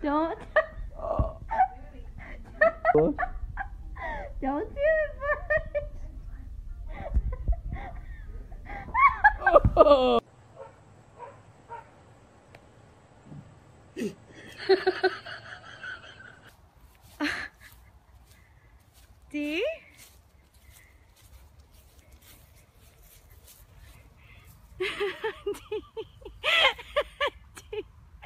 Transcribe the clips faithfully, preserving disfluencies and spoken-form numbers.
Don't. Don't do it, bud. Oh. D? D. D.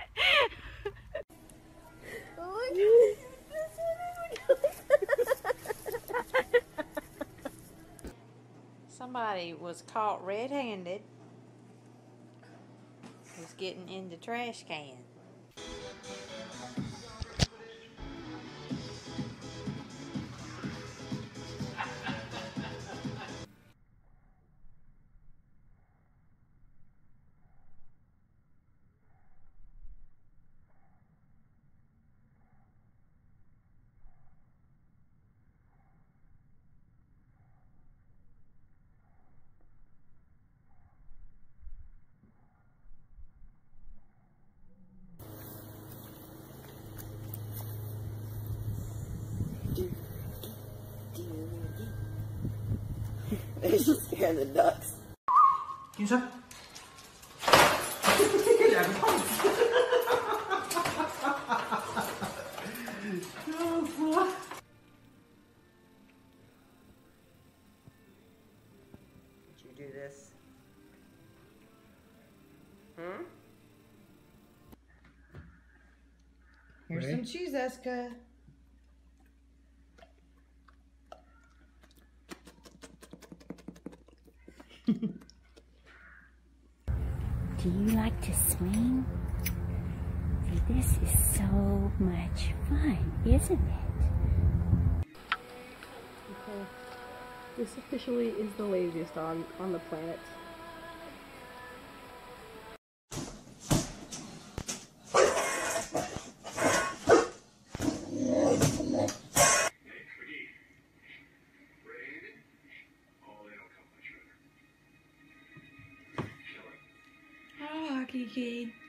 Somebody was caught red-handed. Was getting in the trash can. They just scare the ducks. Kim Sơn. Did you do this? Hmm? Here's Ready? some cheese, Eska. Do you like to swing? See, this is so much fun, isn't it? Okay. This officially is the laziest on, on the planet. Oh, Kiki.